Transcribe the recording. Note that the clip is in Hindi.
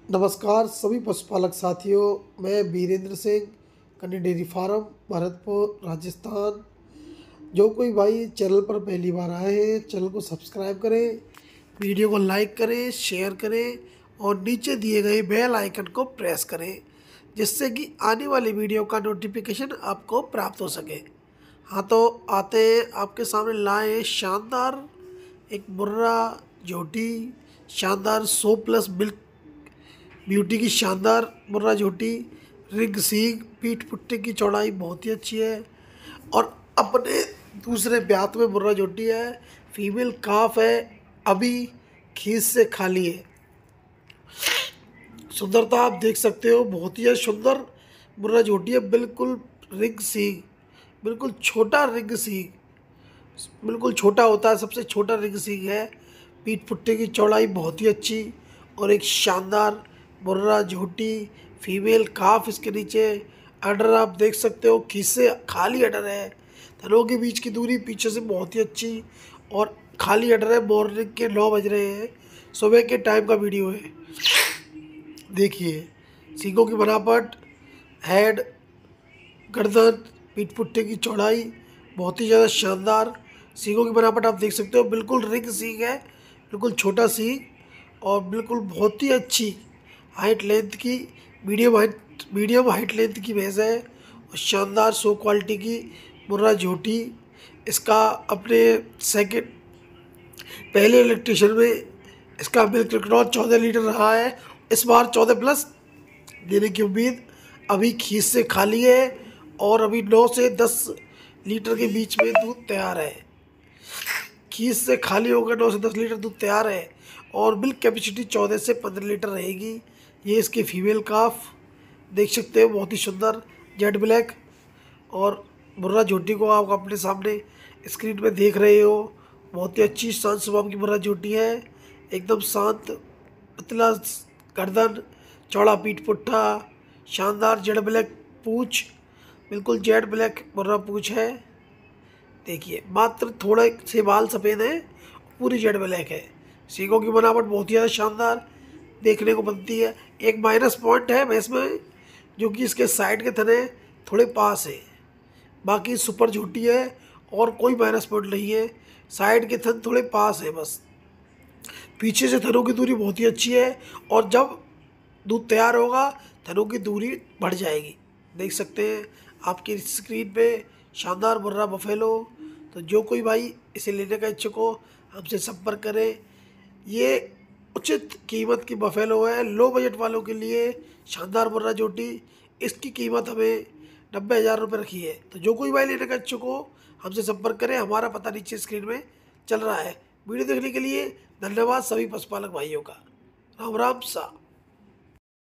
नमस्कार सभी पशुपालक साथियों। मैं वीरेंद्र सिंह, कन्नी डेयरी फार्म, भरतपुर, राजस्थान। जो कोई भाई चैनल पर पहली बार आए हैं, चैनल को सब्सक्राइब करें, वीडियो को लाइक करें, शेयर करें और नीचे दिए गए बेल आइकन को प्रेस करें, जिससे कि आने वाली वीडियो का नोटिफिकेशन आपको प्राप्त हो सके। हाँ, तो आते हैं आपके सामने लाए हैं शानदार एक मुर्रा झोटी, शानदार 100+ मिल्क ब्यूटी की शानदार मुर्रा झोटी। रिग सीग, पीठ पुट्टे की चौड़ाई बहुत ही अच्छी है और अपने दूसरे ब्यात में मुर्रा झोटी है। फीमेल काफ है, अभी खीस से खाली है। सुंदरता आप देख सकते हो, बहुत ही सुंदर मुर्रा झोटी है। बिल्कुल रिग सीग, बिल्कुल छोटा रिग सीग, बिल्कुल छोटा होता है, सबसे छोटा रिग सीग है। पीठ पुट्टे की चौड़ाई बहुत ही अच्छी और एक शानदार मुर्रा झोटी। फीमेल काफ इसके नीचे। अडर आप देख सकते हो, खीसे खाली अडर है। थनों के बीच की दूरी पीछे से बहुत ही अच्छी और खाली अडर है। मॉर्निंग के 9 बज रहे हैं, सुबह के टाइम का वीडियो है। देखिए सींगों की बनावट, हेड, गर्दन, पीठ पुट्टे की चौड़ाई बहुत ही ज़्यादा शानदार। सींगों की बनावट आप देख सकते हो, बिल्कुल रिंग सींग है, बिल्कुल छोटा सींग और बिल्कुल बहुत ही अच्छी हाइट लेंथ की, मीडियम हाइट लेंथ की भैंस है और शानदार 100 क्वालिटी की मुर्रा झोटी। इसका अपने सेकंड पहले इलेक्ट्रिशियन में इसका मिल्क रिकॉर्ड 14 लीटर रहा है। इस बार 14+ देने की उम्मीद। अभी खीस से खाली है और अभी 9 से 10 लीटर के बीच में दूध तैयार है। खीस से खाली होगा, 9 से 10 लीटर दूध तैयार है और मिल्क कैपेसिटी 14 से 15 लीटर रहेगी। ये इसकी फीमेल काफ देख सकते हो, बहुत ही सुंदर जेड ब्लैक। और मुर्रा झोटी को आप अपने सामने स्क्रीन पे देख रहे हो। बहुत ही अच्छी शांत स्वभाव की मुर्रा झोटी है, एकदम शांत, पतला गर्दन, चौड़ा पीठ पुट्ठा, शानदार जेड ब्लैक पूँछ, बिल्कुल जेड ब्लैक मुर्रा पूँछ है। देखिए मात्र थोड़े से बाल सफ़ेद हैं, पूरी जेड ब्लैक है। सींगों की बनावट बहुत ही ज़्यादा शानदार देखने को बनती है। एक माइनस पॉइंट है भैंस में, जो कि इसके साइड के थने थोड़े पास है। बाकी सुपर झोटी है और कोई माइनस पॉइंट नहीं है, साइड के थन थोड़े पास है बस। पीछे से थनों की दूरी बहुत ही अच्छी है और जब दूध तैयार होगा थनों की दूरी बढ़ जाएगी। देख सकते हैं आपकी स्क्रीन पे शानदार मुर्रा बफेलो। तो जो कोई भाई इसे लेने का इच्छुक हो, हमसे संपर्क करें। ये उचित कीमत की बफेलो है, लो बजट वालों के लिए शानदार मुर्रा झोटी। इसकी कीमत हमें 90,000 रुपये रखी है। तो जो कोई भाई लेने का इच्छुक हो, हमसे संपर्क करें। हमारा पता नीचे स्क्रीन में चल रहा है। वीडियो देखने के लिए धन्यवाद सभी पशुपालक भाइयों का। राम राम सा।